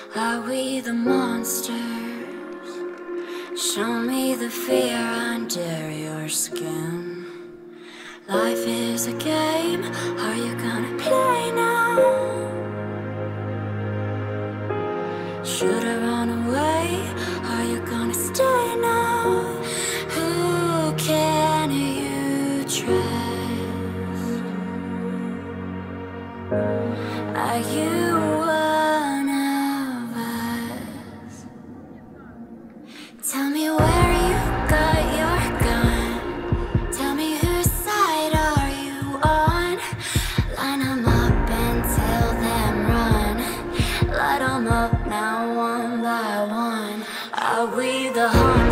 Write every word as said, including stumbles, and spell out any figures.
Are we the monsters? Show me the fear under your skin. Life is a game, are you gonna play now? Should I run away? Are you gonna stay now? Who can you trust? Are you one of us? Tell me where you got your gun. Tell me whose side are you on? Line 'em up and tell them run. Light 'em up now one by one. Are we the hunters?